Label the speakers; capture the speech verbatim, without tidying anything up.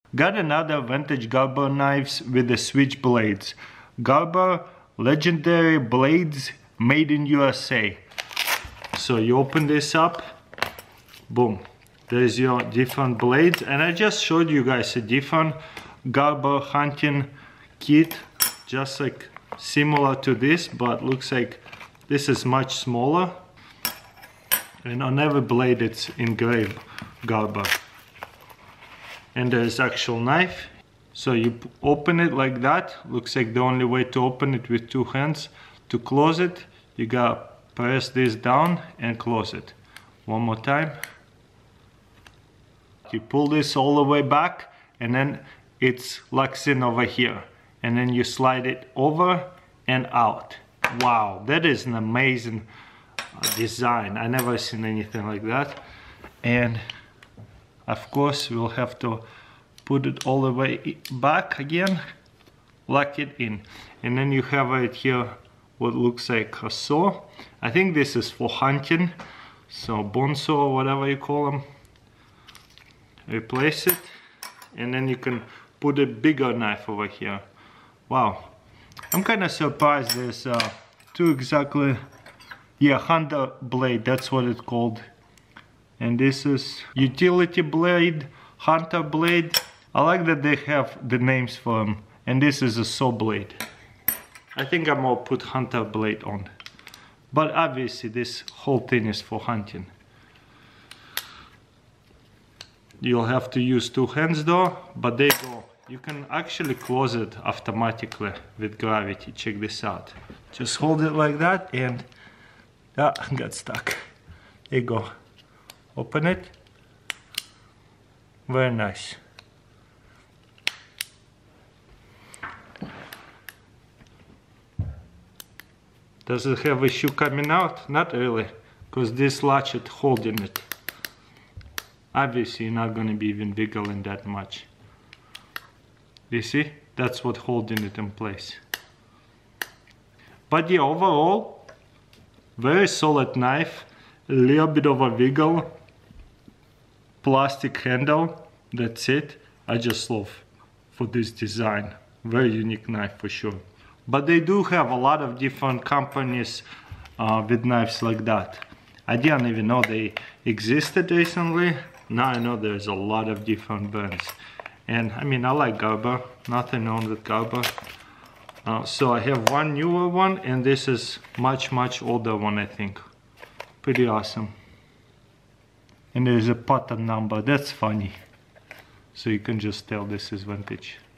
Speaker 1: Got another vintage Garber knives with the switch blades. Garber legendary blades made in U S A. So you open this up, boom, there's your different blades, and I just showed you guys a different Garber hunting kit, just like similar to this, but looks like this is much smaller, and on every blade it's engraved Garber. And there's actual knife, so you open it like that. Looks like the only way to open it with two hands. To close it, you gotta press this down and close it. One more time. You pull this all the way back, and then it locks in over here, and then you slide it over and out. Wow, that is an amazing uh, design. I never seen anything like that. And of course we'll have to put it all the way back again, lock it in, and then you have right here what looks like a saw. I think this is for hunting, so bone saw or whatever you call them. Replace it, and then you can put a bigger knife over here. Wow, I'm kind of surprised there's uh, two exactly, yeah, hunter blade, that's what it's called. And this is utility blade, hunter blade. I like that they have the names for them. And this is a saw blade. I think I'm gonna put hunter blade on. But obviously this whole thing is for hunting. You'll have to use two hands though, but there you go. You can actually close it automatically with gravity. Check this out. Just hold it like that and ah, got stuck. There you go. Open it. Very nice. Does it have a shoe coming out? Not really, because this latchet holding it. Obviously you're not going to be even wiggling that much. You see? That's what holding it in place. But yeah, overall, very solid knife. A little bit of a wiggle. Plastic handle, that's it. I just love for this design. Very unique knife for sure. But they do have a lot of different companies uh, with knives like that. I didn't even know they existed recently. Now I know there's a lot of different brands. And I mean, I like Garber, nothing wrong with Garber. Uh, so I have one newer one, and this is much, much older one, I think. Pretty awesome. And there's a pattern number, that's funny. So you can just tell this is vintage.